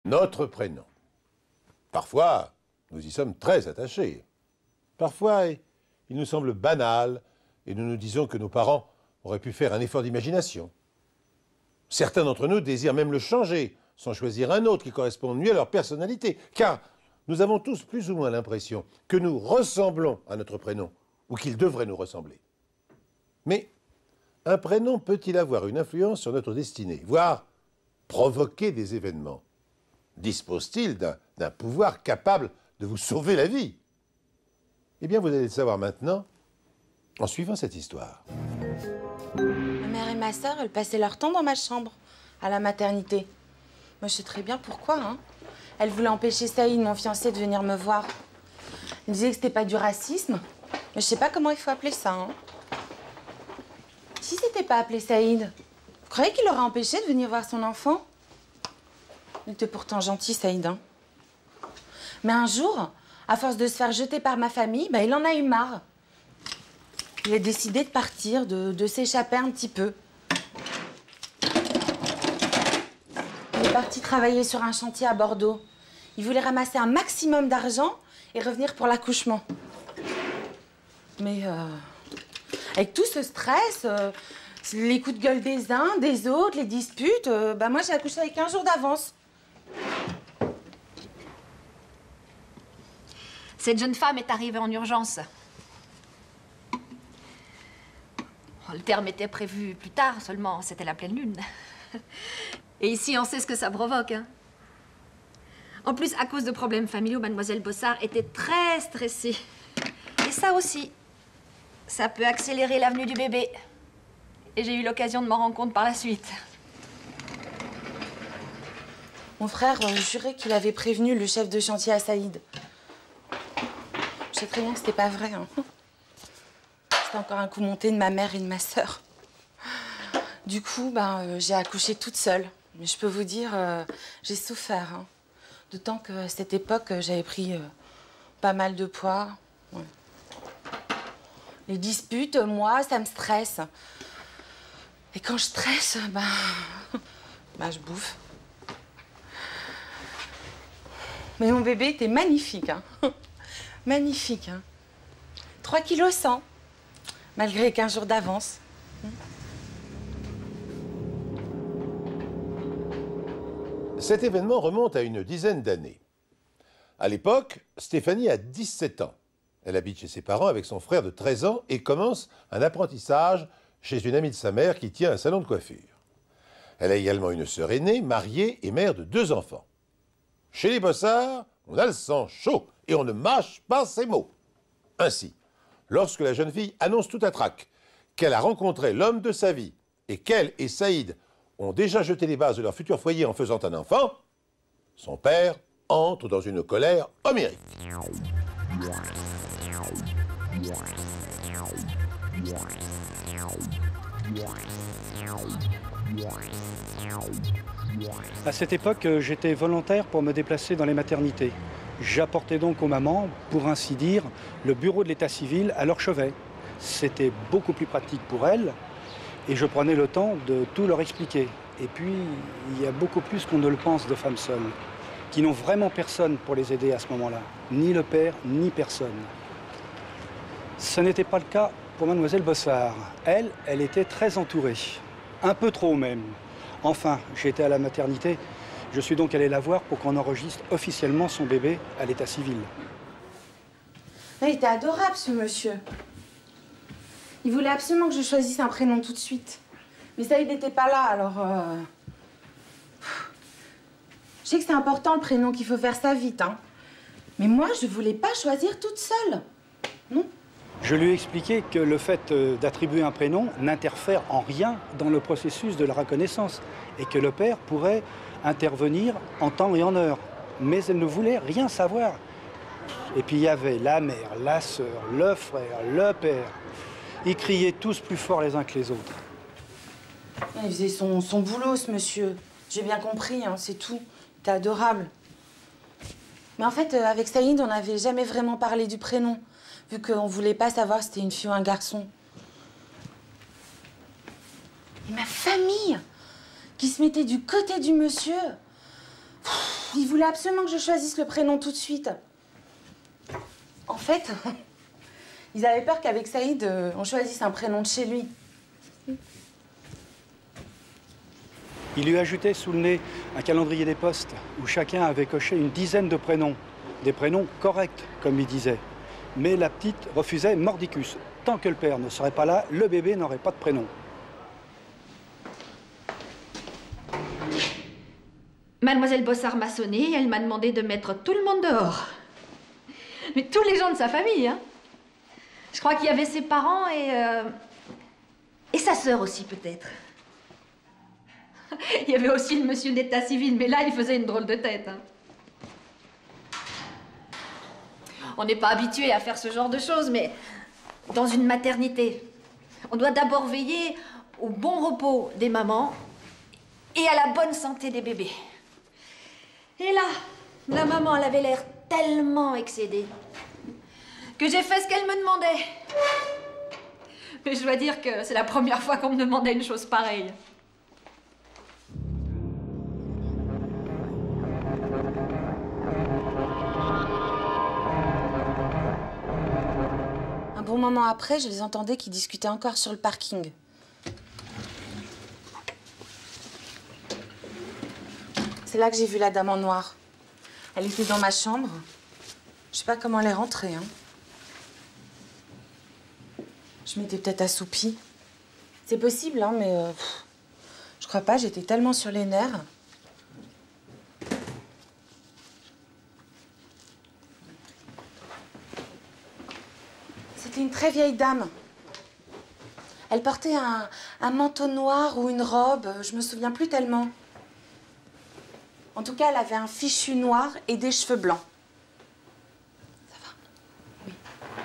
Notre prénom. Parfois, nous y sommes très attachés. Parfois, il nous semble banal et nous nous disons que nos parents auraient pu faire un effort d'imagination. Certains d'entre nous désirent même le changer, sans choisir un autre qui corresponde mieux à leur personnalité, car nous avons tous plus ou moins l'impression que nous ressemblons à notre prénom, ou qu'il devrait nous ressembler. Mais un prénom peut-il avoir une influence sur notre destinée, voire provoquer des événements? Dispose-t-il d'un pouvoir capable de vous sauver la vie? Eh bien, vous allez le savoir maintenant, en suivant cette histoire. Ma mère et ma sœur, elles passaient leur temps dans ma chambre, à la maternité. Moi, je sais très bien pourquoi, hein. Elles voulaient empêcher Saïd, mon fiancé, de venir me voir. Elles disaient que c'était pas du racisme, mais je sais pas comment il faut appeler ça, hein. Si c'était pas appelé Saïd, vous croyez qu'il aurait empêché de venir voir son enfant? Il était pourtant gentil, Saïd, hein. Mais un jour, à force de se faire jeter par ma famille, bah, il en a eu marre. Il a décidé de partir, de s'échapper un petit peu. Il est parti travailler sur un chantier à Bordeaux. Il voulait ramasser un maximum d'argent et revenir pour l'accouchement. Mais avec tout ce stress, les coups de gueule des uns, des autres, les disputes, bah moi j'ai accouché avec 15 jours d'avance. Cette jeune femme est arrivée en urgence. Le terme était prévu plus tard, seulement c'était la pleine lune. Et ici, on sait ce que ça provoque, hein. En plus, à cause de problèmes familiaux, mademoiselle Bossard était très stressée. Et ça aussi, ça peut accélérer l'avenue du bébé. Et j'ai eu l'occasion de m'en rendre compte par la suite. Mon frère jurait qu'il avait prévenu le chef de chantier à Saïd. Je sais très bien que c'était pas vrai, hein. C'était encore un coup monté de ma mère et de ma sœur. Du coup, ben, j'ai accouché toute seule. Mais je peux vous dire, j'ai souffert, hein. D'autant qu'à cette époque, j'avais pris pas mal de poids. Ouais. Les disputes, moi, ça me stresse. Et quand je stresse, ben, je bouffe. Mais mon bébé était magnifique, hein. Magnifique, hein. 3,1 kg, malgré 15 jours d'avance. Cet événement remonte à une dizaine d'années. À l'époque, Stéphanie a 17 ans. Elle habite chez ses parents avec son frère de 13 ans et commence un apprentissage chez une amie de sa mère qui tient un salon de coiffure. Elle a également une sœur aînée, mariée et mère de 2 enfants. Chez les Bossard, on a le sang chaud et on ne mâche pas ses mots. Ainsi, lorsque la jeune fille annonce tout à trac qu'elle a rencontré l'homme de sa vie et qu'elle et Saïd ont déjà jeté les bases de leur futur foyer en faisant un enfant, son père entre dans une colère homérique. À cette époque, j'étais volontaire pour me déplacer dans les maternités. J'apportais donc aux mamans, pour ainsi dire, le bureau de l'état civil à leur chevet. C'était beaucoup plus pratique pour elles et je prenais le temps de tout leur expliquer. Et puis, il y a beaucoup plus qu'on ne le pense de femmes seules, qui n'ont vraiment personne pour les aider à ce moment-là. Ni le père, ni personne. Ce n'était pas le cas pour mademoiselle Bossard. Elle était très entourée. Un peu trop même. Enfin, j'étais à la maternité. Je suis donc allé la voir pour qu'on enregistre officiellement son bébé à l'état civil. Il était adorable, ce monsieur. Il voulait absolument que je choisisse un prénom tout de suite. Mais Saïd n'était pas là, alors... Je sais que c'est important, le prénom, qu'il faut faire ça vite, hein. Mais moi, je voulais pas choisir toute seule. Non. Je lui ai expliqué que le fait d'attribuer un prénom n'interfère en rien dans le processus de la reconnaissance et que le père pourrait intervenir en temps et en heure. Mais elle ne voulait rien savoir. Et puis il y avait la mère, la sœur, le frère, le père. Ils criaient tous plus fort les uns que les autres. Il faisait son boulot, ce monsieur. J'ai bien compris, hein, c'est tout. Il était adorable. Mais en fait, avec Saïd, on n'avait jamais vraiment parlé du prénom, vu qu'on voulait pas savoir si c'était une fille ou un garçon. Et ma famille, qui se mettait du côté du monsieur. Pff, Il voulait absolument que je choisisse le prénom tout de suite. En fait, ils avaient peur qu'avec Saïd, on choisisse un prénom de chez lui. Il lui ajoutait sous le nez un calendrier des postes où chacun avait coché une dizaine de prénoms. Des prénoms corrects, comme il disait. Mais la petite refusait mordicus. Tant que le père ne serait pas là, le bébé n'aurait pas de prénom. Mademoiselle Bossard m'a sonné et elle m'a demandé de mettre tout le monde dehors. Mais tous les gens de sa famille, hein. Je crois qu'il y avait ses parents et sa sœur aussi, peut-être. Il y avait aussi le monsieur d'état civil, mais là, il faisait une drôle de tête. Hein. On n'est pas habitué à faire ce genre de choses, mais dans une maternité, on doit d'abord veiller au bon repos des mamans et à la bonne santé des bébés. Et là, la maman, elle avait l'air tellement excédée que j'ai fait ce qu'elle me demandait. Mais je dois dire que c'est la première fois qu'on me demandait une chose pareille. Un bon moment après, je les entendais qui discutaient encore sur le parking. C'est là que j'ai vu la dame en noir. Elle était dans ma chambre. Je sais pas comment elle est rentrée, hein. Je m'étais peut-être assoupie. C'est possible, hein, mais je crois pas, j'étais tellement sur les nerfs. C'était une très vieille dame. Elle portait un manteau noir ou une robe, je me souviens plus tellement. En tout cas, elle avait un fichu noir et des cheveux blancs. Ça va? Oui.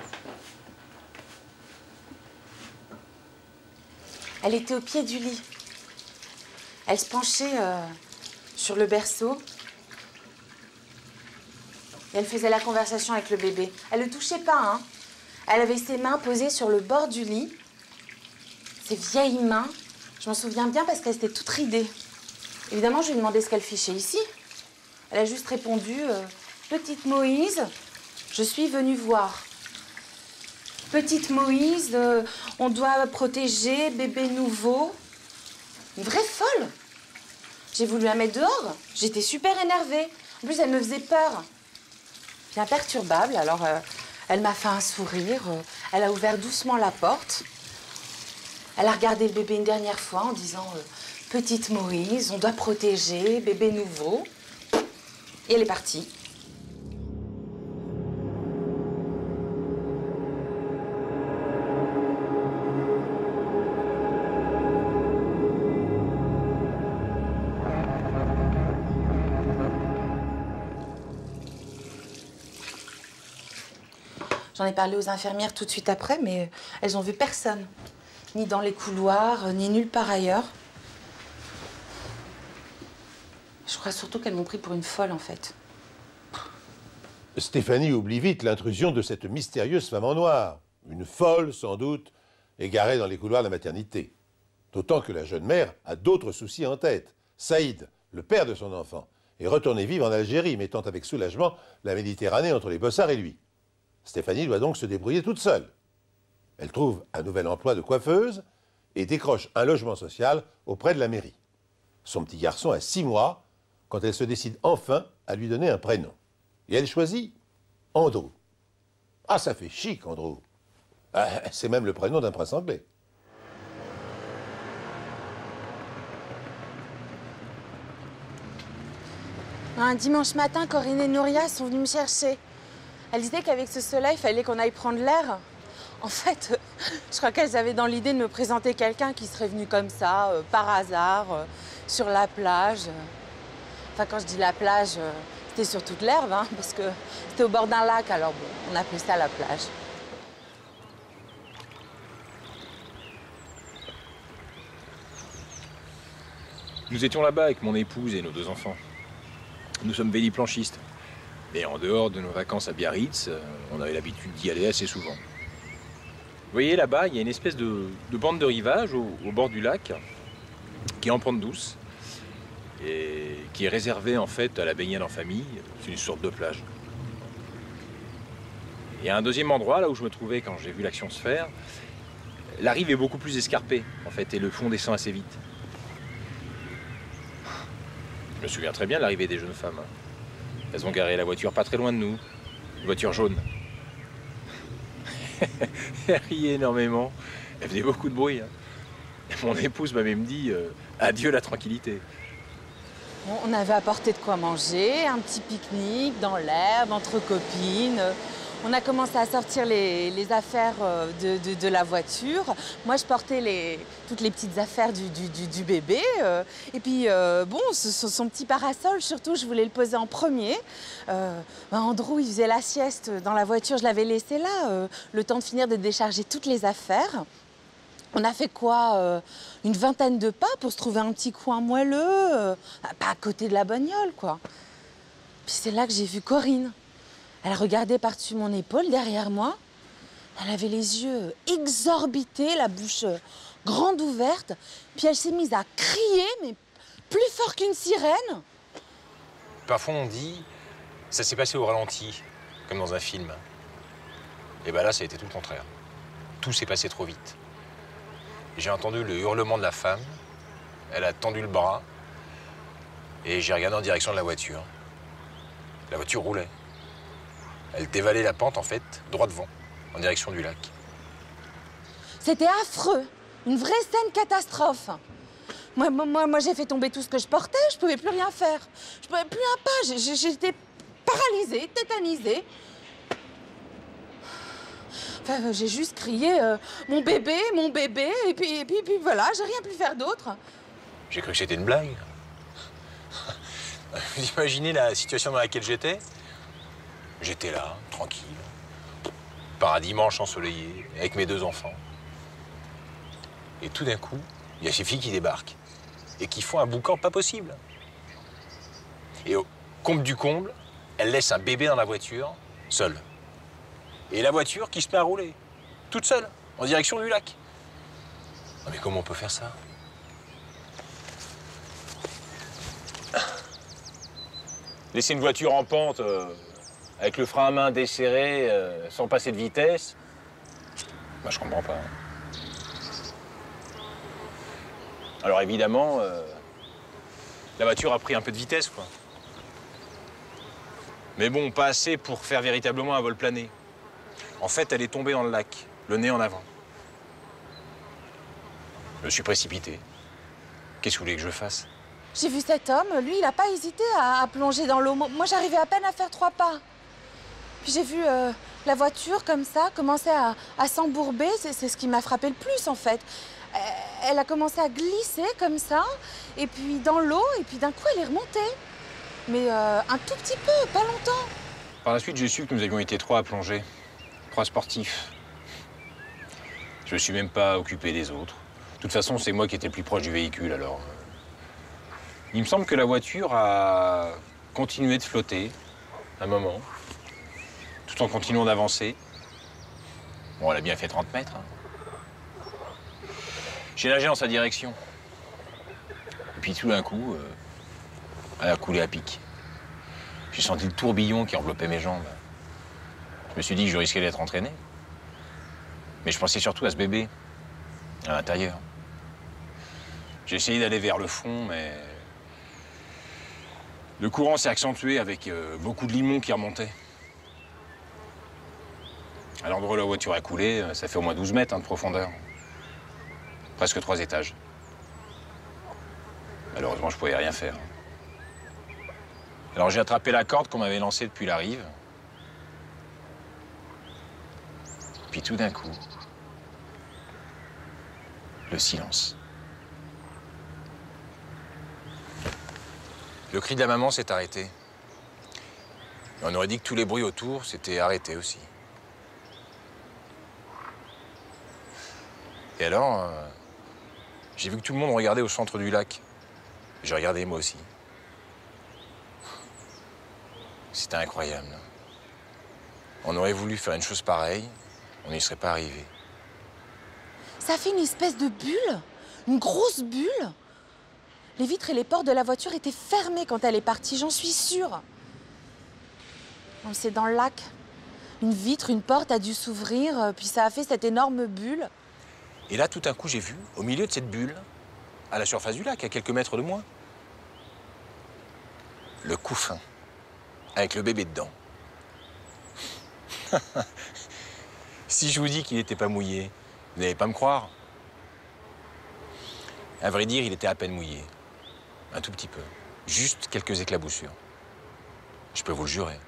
Elle était au pied du lit. Elle se penchait sur le berceau. Et elle faisait la conversation avec le bébé. Elle le touchait pas, hein. Elle avait ses mains posées sur le bord du lit. Ses vieilles mains. Je m'en souviens bien parce qu'elles étaient toutes ridées. Évidemment, je lui ai demandé ce qu'elle fichait ici. Elle a juste répondu « Petite Moïse, je suis venue voir. Petite Moïse, on doit protéger bébé nouveau. » Une vraie folle. J'ai voulu la mettre dehors. J'étais super énervée. En plus, elle me faisait peur. Bien perturbable, alors elle m'a fait un sourire. Elle a ouvert doucement la porte. Elle a regardé le bébé une dernière fois en disant « Petite Moïse, on doit protéger bébé nouveau. » Et elle est partie. J'en ai parlé aux infirmières tout de suite après, mais elles ont vu personne. Ni dans les couloirs, ni nulle part ailleurs. Je crois surtout qu'elles m'ont pris pour une folle, en fait. Stéphanie oublie vite l'intrusion de cette mystérieuse femme en noir. Une folle, sans doute, égarée dans les couloirs de la maternité. D'autant que la jeune mère a d'autres soucis en tête. Saïd, le père de son enfant, est retourné vivre en Algérie, mettant avec soulagement la Méditerranée entre les Bossard et lui. Stéphanie doit donc se débrouiller toute seule. Elle trouve un nouvel emploi de coiffeuse et décroche un logement social auprès de la mairie. Son petit garçon a 6 mois quand elle se décide enfin à lui donner un prénom. Et elle choisit Andrew. Ah, ça fait chic, Andrew. C'est même le prénom d'un prince anglais. Un dimanche matin, Corinne et Nouria sont venues me chercher. Elles disaient qu'avec ce soleil, il fallait qu'on aille prendre l'air. En fait, je crois qu'elles avaient dans l'idée de me présenter quelqu'un qui serait venu comme ça, par hasard, sur la plage. Enfin, quand je dis la plage, c'était sur toute l'herbe, hein, parce que c'était au bord d'un lac, alors bon, on appelait ça la plage. Nous étions là-bas avec mon épouse et nos 2 enfants. Nous sommes véliplanchistes. Et en dehors de nos vacances à Biarritz, on avait l'habitude d'y aller assez souvent. Vous voyez, là-bas, il y a une espèce de bande de rivage au bord du lac, qui est en pente douce. et qui est réservé en fait à la baignade en famille. C'est une sorte de plage. Et à un deuxième endroit, là où je me trouvais quand j'ai vu l'action se faire, la rive est beaucoup plus escarpée en fait et le fond descend assez vite. Je me souviens très bien de l'arrivée des jeunes femmes. Elles ont garé la voiture pas très loin de nous, une voiture jaune. Elle riait énormément, elle faisait beaucoup de bruit. Mon épouse m'a même dit adieu la tranquillité. On avait apporté de quoi manger, un petit pique-nique dans l'herbe, entre copines. On a commencé à sortir les affaires de la voiture. Moi, je portais toutes les petites affaires du bébé. Et puis, bon, son petit parasol, surtout, je voulais le poser en premier. Andrew, il faisait la sieste dans la voiture. Je l'avais laissé là, le temps de finir de décharger toutes les affaires. On a fait quoi, une vingtaine de pas pour se trouver un petit coin moelleux, pas à côté de la bagnole, quoi. Puis c'est là que j'ai vu Corinne. Elle regardait par-dessus mon épaule, derrière moi. Elle avait les yeux exorbités, la bouche grande ouverte. Puis elle s'est mise à crier, mais plus fort qu'une sirène. Parfois on dit, ça s'est passé au ralenti, comme dans un film. Et ben là, ça a été tout le contraire. Tout s'est passé trop vite. J'ai entendu le hurlement de la femme. Elle a tendu le bras. Et j'ai regardé en direction de la voiture. La voiture roulait. Elle dévalait la pente, en fait, droit devant, en direction du lac. C'était affreux. Une vraie scène catastrophe. Moi, j'ai fait tomber tout ce que je portais. Je pouvais plus rien faire. Je pouvais plus un pas. J'étais paralysée, tétanisée. Enfin, j'ai juste crié mon bébé, et puis voilà, j'ai rien pu faire d'autre. J'ai cru que c'était une blague. Vous imaginez la situation dans laquelle j'étais? J'étais là, tranquille, par un dimanche ensoleillé, avec mes 2 enfants. Et tout d'un coup, il y a ces filles qui débarquent et qui font un boucan pas possible. Et au comble du comble, elles laissent un bébé dans la voiture, seul. Et la voiture qui se met à rouler, toute seule, en direction du lac. Non mais comment on peut faire ça? Laisser une voiture en pente, avec le frein à main desserré, sans passer de vitesse, bah, je comprends pas. Alors évidemment, la voiture a pris un peu de vitesse, quoi. Mais bon, pas assez pour faire véritablement un vol plané. En fait, elle est tombée dans le lac, le nez en avant. Je me suis précipité. Qu'est-ce que vous voulez que je fasse? J'ai vu cet homme, lui, il n'a pas hésité à plonger dans l'eau. Moi, j'arrivais à peine à faire 3 pas. Puis j'ai vu la voiture, comme ça, commencer à s'embourber. C'est ce qui m'a frappé le plus, en fait. Elle a commencé à glisser, comme ça, et puis dans l'eau, et puis d'un coup, elle est remontée. Mais un tout petit peu, pas longtemps. Par la suite, j'ai su que nous avions été 3 à plonger. 3 sportifs. Je me suis même pas occupé des autres. De toute façon, c'est moi qui étais le plus proche du véhicule, alors. Il me semble que la voiture a continué de flotter un moment, tout en continuant d'avancer. Bon, elle a bien fait 30 mètres. Hein. J'ai nagé en sa direction. Et puis tout d'un coup, elle a coulé à pic. J'ai senti le tourbillon qui enveloppait mes jambes. Je me suis dit que je risquais d'être entraîné. Mais je pensais surtout à ce bébé, à l'intérieur. J'ai essayé d'aller vers le fond, mais le courant s'est accentué avec beaucoup de limon qui remontait. À l'endroit où la voiture a coulé, ça fait au moins 12 mètres de profondeur. Presque 3 étages. Malheureusement, je ne pouvais rien faire. Alors j'ai attrapé la corde qu'on m'avait lancée depuis la rive. Puis tout d'un coup, le silence. Le cri de la maman s'est arrêté. On aurait dit que tous les bruits autour s'étaient arrêtés aussi. Et alors, j'ai vu que tout le monde regardait au centre du lac. J'ai regardé moi aussi. C'était incroyable. On aurait voulu faire une chose pareille, on n'y serait pas arrivé. Ça fait une espèce de bulle, une grosse bulle. Les vitres et les portes de la voiture étaient fermées quand elle est partie, j'en suis sûre. C'est dans le lac. Une vitre, une porte a dû s'ouvrir, puis ça a fait cette énorme bulle. Et là, tout d'un coup, j'ai vu, au milieu de cette bulle, à la surface du lac, à quelques mètres de moi, le couffin, avec le bébé dedans. Si je vous dis qu'il n'était pas mouillé, vous n'allez pas me croire. À vrai dire, il était à peine mouillé. Un tout petit peu. Juste quelques éclaboussures. Je peux vous le jurer.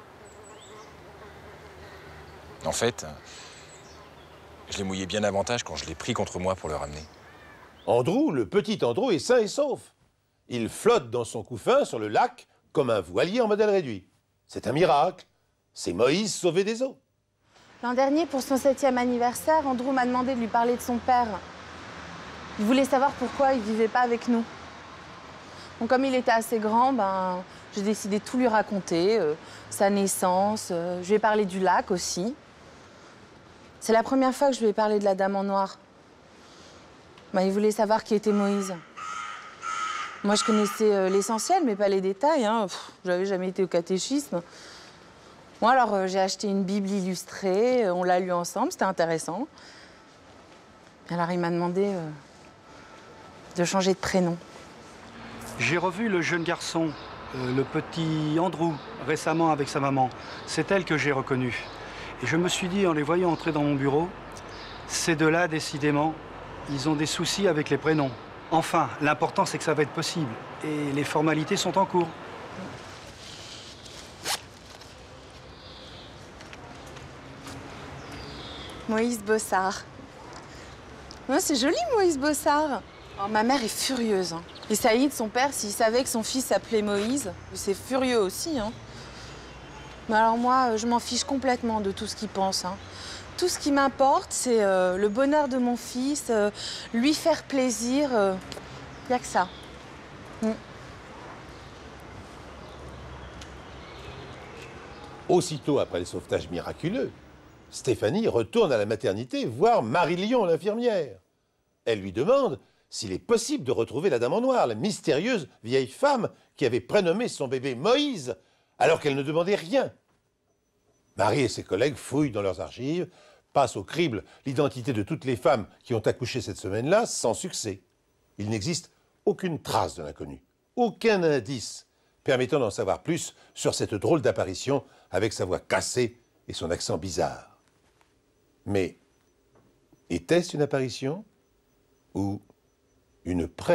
En fait, je l'ai mouillé bien davantage quand je l'ai pris contre moi pour le ramener. Andrew, le petit Andrew, est sain et sauf. Il flotte dans son couffin sur le lac comme un voilier en modèle réduit. C'est un miracle. C'est Moïse sauvé des eaux. L'an dernier, pour son 7e anniversaire, Andrew m'a demandé de lui parler de son père. Il voulait savoir pourquoi il ne vivait pas avec nous. Donc, comme il était assez grand, j'ai décidé de tout lui raconter, sa naissance. Je lui ai parlé du lac aussi. C'est la première fois que je lui ai parlé de la Dame en Noir. Il voulait savoir qui était Moïse. Moi, je connaissais l'essentiel, mais pas les détails. J'avais jamais été au catéchisme. Moi, alors, j'ai acheté une Bible illustrée, on l'a lue ensemble, c'était intéressant. Alors, il m'a demandé de changer de prénom. J'ai revu le jeune garçon, le petit Andrew, récemment avec sa maman. C'est elle que j'ai reconnue. Et je me suis dit, en les voyant entrer dans mon bureau, ces deux-là, décidément, ils ont des soucis avec les prénoms. Enfin, l'important, c'est que ça va être possible. Et les formalités sont en cours. Moïse Bossard. C'est joli, Moïse Bossard. Ma mère est furieuse. Et Saïd, son père, s'il savait que son fils s'appelait Moïse, c'est furieux aussi. Mais alors moi, je m'en fiche complètement de tout ce qu'il pense. Tout ce qui m'importe, c'est le bonheur de mon fils, lui faire plaisir. Il n'y a que ça. Aussitôt après le sauvetage miraculeux, Stéphanie retourne à la maternité voir Marie-Lion, l'infirmière. Elle lui demande s'il est possible de retrouver la Dame en Noir, la mystérieuse vieille femme qui avait prénommé son bébé Moïse, alors qu'elle ne demandait rien. Marie et ses collègues fouillent dans leurs archives, passent au crible l'identité de toutes les femmes qui ont accouché cette semaine-là, sans succès. Il n'existe aucune trace de l'inconnu, aucun indice permettant d'en savoir plus sur cette drôle d'apparition avec sa voix cassée et son accent bizarre. Mais était-ce une apparition ou une prémonition ?